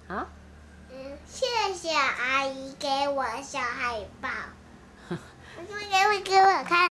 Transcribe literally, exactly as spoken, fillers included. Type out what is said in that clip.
啊？ 嗯，谢谢阿姨给我小海报，我给我给我看。